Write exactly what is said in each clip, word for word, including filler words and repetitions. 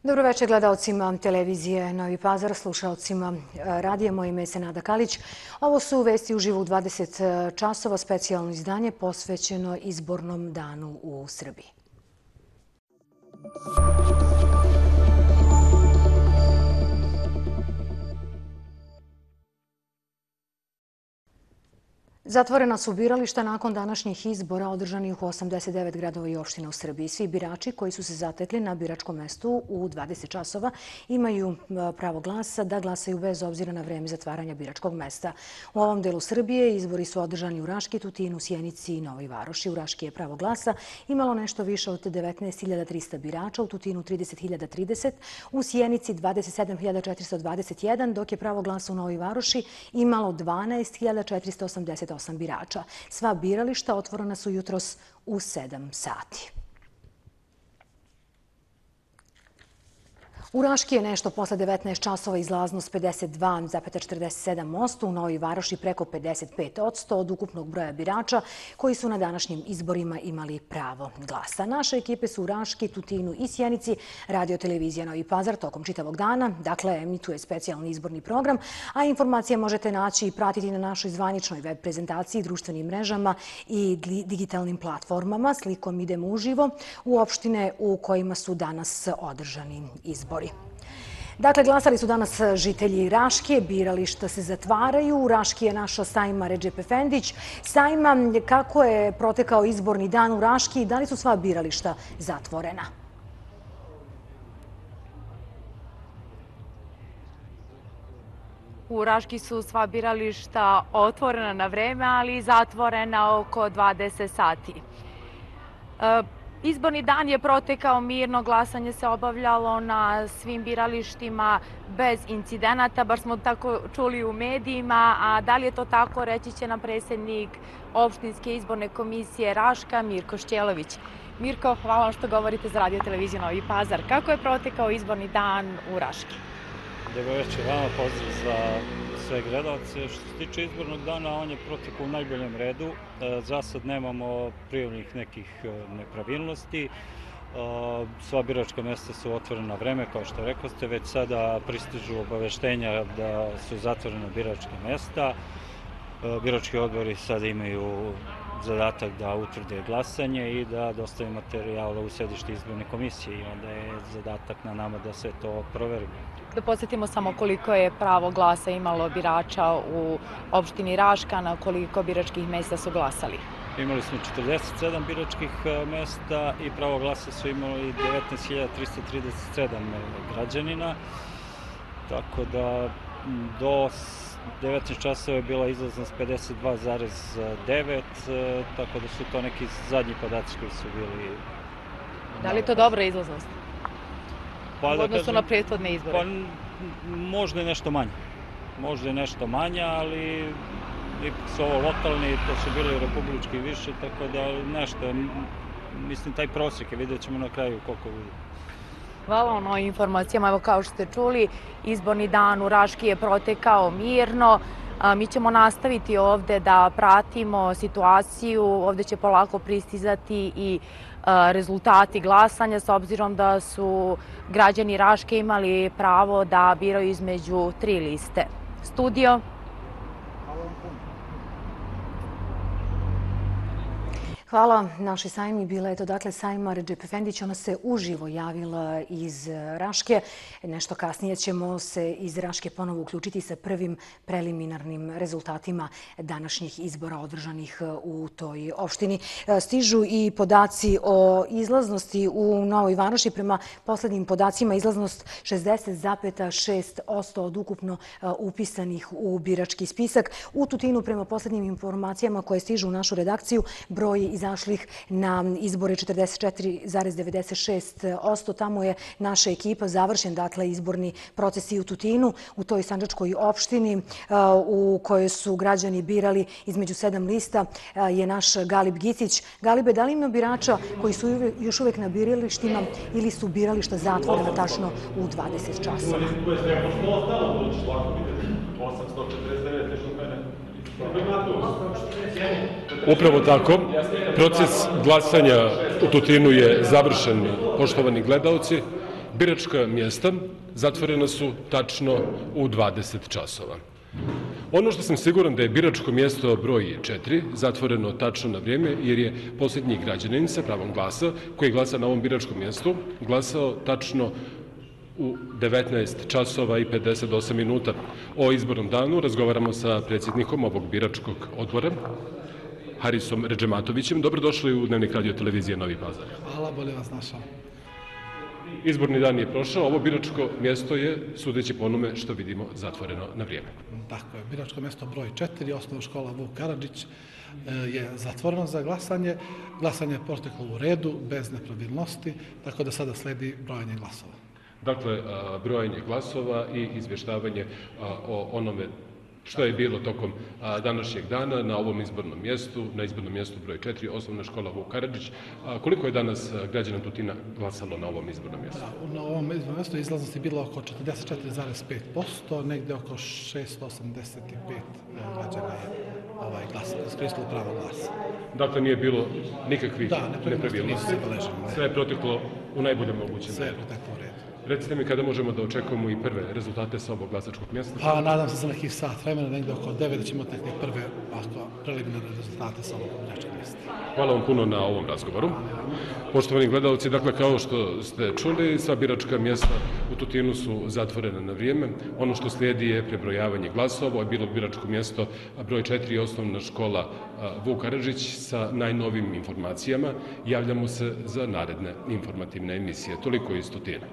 Dobro večer gledaocima televizije Novi Pazar, slušaocima radija. Moje ime je Senada Kalić. Ovo su vesti uživo u dvadeset časova, specijalno izdanje posvećeno izbornom danu u Srbiji. Zatvorena su birališta nakon današnjih izbora održanih u osamdeset devet gradova i opština u Srbiji. Svi birači koji su se zatekli na biračkom mestu u dvadeset časova imaju pravo glasa da glasaju bez obzira na vreme zatvaranja biračkog mesta. U ovom delu Srbije izbori su održani u Raški, Tutinu, Sjenici i Novoj Varoši. U Raški je pravo glasa imalo nešto više od devetnaest hiljada trista birača, u Tutinu trideset hiljada trideset, u Sjenici dvadeset sedam hiljada četiristo dvadeset jedan, dok je pravo glasa u Novoj Varoši imalo dvanaest hiljada četiristo osamdeset osam birača. Sva birališta otvorena su jutros u sedam sati. U Raški je nešto posle devetnaest časova izlaznost pedeset dva zarez četrdeset sedam posto, u Novoj Varoši preko pedeset pet posto od ukupnog broja birača koji su na današnjim izborima imali pravo glasa. Naše ekipe su u Raški, Tutinu i Sjenici, Radio televizija Novi Pazar tokom čitavog dana, dakle emituje specijalni izborni program, a informacije možete naći i pratiti na našoj zvaničnoj web prezentaciji, društvenim mrežama i digitalnim platformama. Slikom idemo uživo u opštine u kojima su danas održani izbori. Dakle, glasali su danas žitelji Raške, birališta se zatvaraju. U Raški je naša Sajma Redžep Efendić. Sajma, kako je protekao izborni dan u Raški i da li su sva birališta zatvorena? U Raški su sva birališta otvorena na vreme, ali i zatvorena oko dvadeset sati. Izborni dan je protekao mirno, glasanje se obavljalo na svim biralištima bez incidenata, bar smo tako čuli u medijima, a da li je to tako reći će nam predsjednik opštinske izborne komisije Raška, Mirko Šćelović. Mirko, hvala vam što govorite za Radio televiziju Novi Pazar. Kako je protekao izborni dan u Raški? Dobro večer, vama pozdrav za sve gledalce. Što se tiče izbornog dana, on je protekao u najboljem redu. Za sad nemamo prijavljenih nekih nepravilnosti. Sva biračka mesta su otvorena na vreme, kao što rekao ste. Već sada pristižu obaveštenja da su zatvorena biračka mesta. Birački odbori sada imaju zadatak da utvrde glasanje i da dostave materijale u sedište izborne komisije i onda je zadatak na nama da sve to proverimo. Da podsjetimo samo koliko je pravo glasa imalo birača u opštini Raška, na koliko biračkih mesta su glasali? Imali smo četrdeset sedam biračkih mesta i pravo glasa su imali devetnaest hiljada trista trideset sedam građanina, tako da do devetnaest časova je bila izlaznost pedeset dva zarez devet, tako da su to neki zadnji podaci koji su bili... Da li je to dobra izlaznost? U odnosu na prethodne izbore? Možda je nešto manje. Možda je nešto manje, ali ipak su ovo lokalni, to su bili republički više, tako da nešto, mislim, taj prosjek je, vidjet ćemo na kraju koliko bude. Hvala vam o informacijama. Evo, kao što ste čuli, izborni dan u Raški je protekao mirno. Mi ćemo nastaviti ovde da pratimo situaciju. Ovde će polako pristizati i rezultati glasanja, s obzirom da su građani Raške imali pravo da biraju između tri liste. Studio. Hvala našoj Sajmi. Bila je to dakle Sajma Redžep Efendić. Ona se uživo javila iz Raške. Nešto kasnije ćemo se iz Raške ponovo uključiti sa prvim preliminarnim rezultatima današnjih izbora održanih u toj opštini. Stižu i podaci o izlaznosti u Novoj Varoši. Prema poslednjim podacima izlaznost šezdeset zarez šest posto od ukupno upisanih u birački spisak. U Tutinu, prema poslednjim informacijama koje stižu u našu redakciju, broj iz izašlih na izbore četrdeset četiri zarez devedeset šest posto. Tamo je naša ekipa završen, dakle, izborni proces i u Tutinu, u toj sandžačkoj opštini u kojoj su građani birali između sedam lista, je naš Galib Gicić. Galibe, da li ima birača koji su još uvek na biralištima ili su birališta zatvorena tačno u dvadeset časova? Upravo tako. Proces glasanja u Tutinu je završen, poštovani gledaoci. biračka mjesta zatvorena su tačno u dvadeset časova. Ono što sam siguran da je biračko mjesto broj četiri zatvoreno tačno na vrijeme, jer je posljednji građanin sa pravom glasa koji glasa na ovom biračkom mjestu glasao tačno u devetnaest časova i pedeset osam minuta. O izbornom danu razgovaramo sa predsjednikom ovog biračkog odbora, Harisom Redžematovićem. Dobrodošli u Dnevnik radio televizije Novi Pazar. Hvala, bolje vas našao. Izborni dan je prošao, ovo biračko mjesto je, sudeći po onome što vidimo, zatvoreno na vrijeme. Tako je, biračko mjesto broj četiri, osnovna škola Vuk Karadžić, je zatvoreno za glasanje. Glasanje je proteklo u redu, bez nepravilnosti, tako da sada sledi brojanje glasova. Dakle, brojanje glasova i izvještavanje o onome što je bilo tokom današnjeg dana na ovom izbornom mjestu, na izbornom mjestu broj četiri, osnovna škola Vuk Karadžić. Koliko je danas građana Tutina glasalo na ovom izbornom mjestu? Na ovom izbornom mjestu izlaznost je bila oko četrdeset četiri zarez pet posto, negdje oko šesto osamdeset pet građana je ovaj glas, iskoristilo pravo glasa. Dakle, nije bilo nikakvih da, nepravilnosti. Sve je proteklo u najboljem mogućem redu. Sve je proteklo u redu. Recite mi kada možemo da očekujemo i prve rezultate sa ovog glasačkog mjesta? Pa nadam se za nekih sat vremena, negdje oko devet, da ćemo imati neke prve preliminarne rezultate sa ovog biračkog mjesta. Hvala vam puno na ovom razgovoru. Poštovani gledalci, dakle, kao što ste čuli, sva biračka mjesta u Tutinu su zatvorena na vrijeme. Ono što slijedi je prebrojavanje glasova. Ovo je bilo biračko mjesto broj četiri, osnovna škola Vuk Karadžić. Sa najnovim informacijama javljamo se za naredne informativne emisije. Toliko iz Tutina.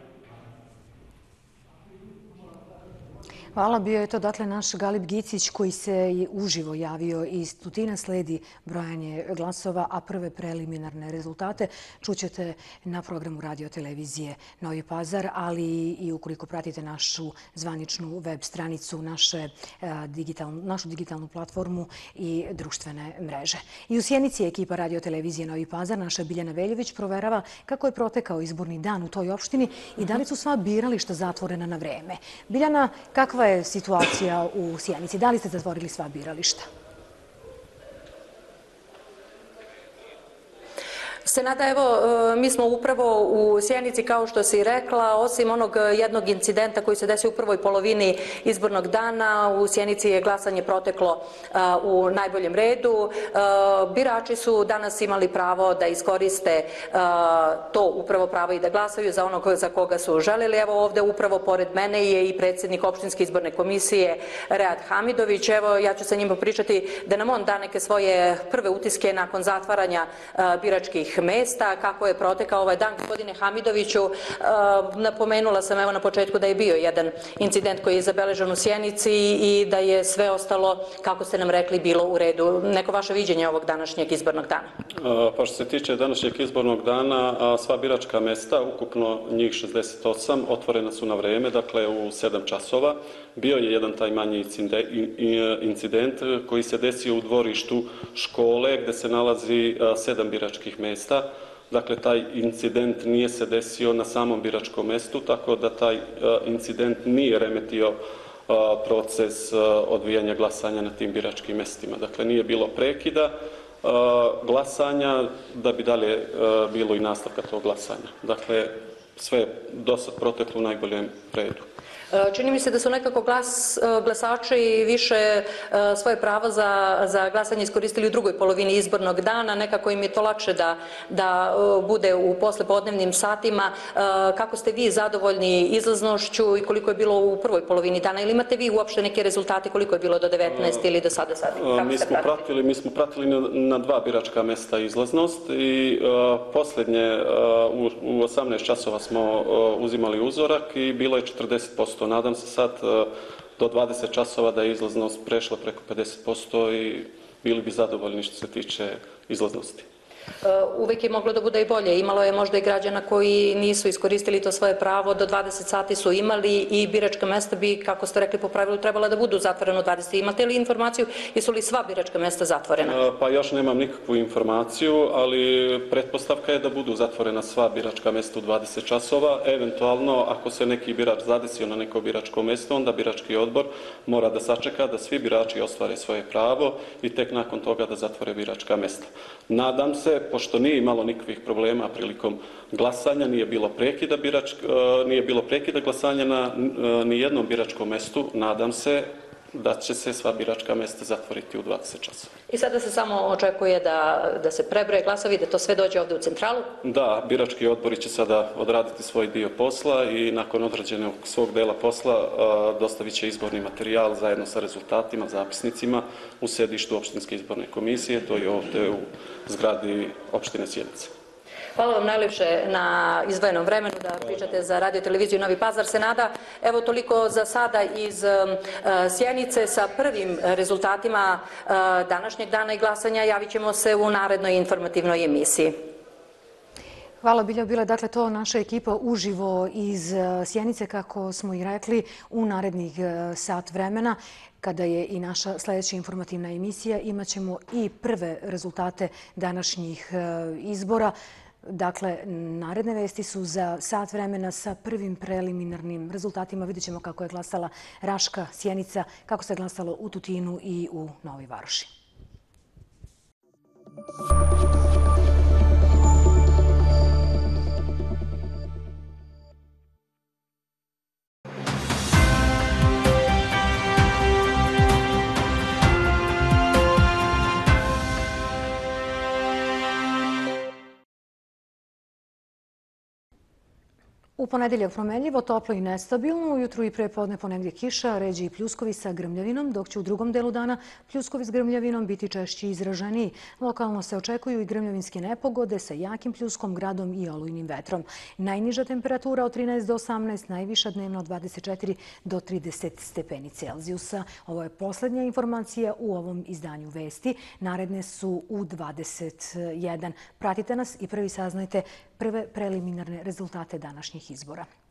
Hvala, bio je to dakle naš Galib Gicić koji se uživo javio iz Tutina. Sledi brojanje glasova, a prve preliminarne rezultate čućete na programu radio televizije Novi Pazar, ali i ukoliko pratite našu zvaničnu web stranicu, naše, digitalnu, našu digitalnu platformu i društvene mreže. I u Sjenici je ekipa radio televizije Novi Pazar, naša Biljana Veljević, proverava kako je protekao izborni dan u toj opštini i da li su sva birališta zatvorena na vreme. Biljana, kakva je situacija u Sjenici? Da li ste zatvorili sva birališta? Senada, evo, mi smo upravo u Sjenici, kao što si rekla, osim onog jednog incidenta koji se desio u prvoj polovini izbornog dana, u Sjenici je glasanje proteklo u najboljem redu. Birači su danas imali pravo da iskoriste to upravo pravo i da glasaju za onog za koga su želeli. Evo ovde upravo pored mene je i predsjednik opštinske izborne komisije Read Hamidović. Evo, ja ću sa njim pričati da nam on da neke svoje prve utiske nakon zatvaranja biračkih mesta, kako je protekao ovaj dan. Gospodine Hamidoviću, napomenula sam evo na početku da je bio jedan incident koji je zabeležen u Sjenici i da je sve ostalo, kako ste nam rekli, bilo u redu. Neko vaše viđenje ovog današnjeg izbornog dana? Pa što se tiče današnjeg izbornog dana, sva biračka mesta, ukupno njih šezdeset osam, otvorena su na vreme, dakle u sedam časova. Bio je jedan taj manji incident koji se desio u dvorištu škole gdje se nalazi sedam biračkih mesta. Dakle, taj incident nije se desio na samom biračkom mjestu, tako da taj incident nije remetio proces odvijanja glasanja na tim biračkim mjestima. Dakle, nije bilo prekida glasanja da bi dalje bilo i nastavka tog glasanja. Dakle, sve je do sad proteklo u najboljem redu. Čini mi se da su nekako glas, glasači više svoje pravo za, za glasanje iskoristili u drugoj polovini izbornog dana. Nekako im je to lakše da, da bude u poslepodnevnim satima. Kako ste vi zadovoljni izlaznošću i koliko je bilo u prvoj polovini dana? Ili imate vi uopšte neke rezultate koliko je bilo do devetnaest ili do sada sati? Mi smo, pratili, mi smo pratili na, na dva biračka mesta izlaznost i uh, posljednje uh, u, u osamnaest časova smo uh, uzimali uzorak i bilo je četrdeset posto. Nadam se sad do dvadeset časova da je izlaznost prešla preko pedeset posto i bili bi zadovoljni što se tiče izlaznosti. Uvijek je moglo da bude i bolje. Imalo je možda i građana koji nisu iskoristili to svoje pravo, do dvadeset sati su imali i biračka mesta bi, kako ste rekli po pravilu, trebala da budu zatvorena u dvadeset. Imate li informaciju, jesu li sva biračka mesta zatvorena? Pa još nemam nikakvu informaciju, ali pretpostavka je da budu zatvorena sva biračka mesta u dvadeset časova. Eventualno, ako se neki birač zadesio na neko biračko mesto, onda birački odbor mora da sačeka da svi birači ostvare svoje pravo i tek nakon toga da zatvore biračka mesta. Nadam se, se, pošto nije imalo nikakvih problema prilikom glasanja, nije bilo prekida, birač, nije bilo prekida glasanja na nijednom biračkom mestu, nadam se da će se sva biračka mesta zatvoriti u dvadeset časova. I sada se samo očekuje da, da se prebroje glasovi, da to sve dođe ovde u centralu? Da, birački odbori će sada odraditi svoj dio posla i nakon odrađenog svog dela posla dostavit će izborni materijal zajedno sa rezultatima, zapisnicima u sedištu opštinske izborne komisije, to je ovde u zgradi opštine Sjenica. Hvala vam najljepše na izdvojenom vremenu da pričate za radio televiziju Novi Pazar. Senada, evo toliko za sada iz Sjenice sa prvim rezultatima današnjeg dana i glasanja. Javit ćemo se u narednoj informativnoj emisiji. Hvala, Biljana. Bila je dakle to naša ekipa uživo iz Sjenice, kako smo i rekli, u narednih sat vremena. Kada je i naša sljedeća informativna emisija, imat ćemo i prve rezultate današnjih izbora. Dakle, naredne vesti su za sat vremena sa prvim preliminarnim rezultatima. Vidjet ćemo kako je glasala Raška, Sjenica, kako se glasalo u Tutinu i u Novoj Varoši. U ponedeljak promenljivo, toplo i nestabilno. Ujutru i pre podne ponegdje kiša, ređe i pljuskovi sa grmljavinom, dok će u drugom delu dana pljuskovi s grmljavinom biti češći i izraženiji. Lokalno se očekuju i grmljavinske nepogode sa jakim pljuskom, gradom i olujnim vetrom. Najniža temperatura od trinaest do osamnaest, najviša dnevno od dvadeset četiri do trideset stepeni Celzijusa. Ovo je posljednja informacija u ovom izdanju vesti. Naredne su u dvadeset jedan. Pratite nas i prvi saznajte prve preliminarne rezultate današnjih izbora.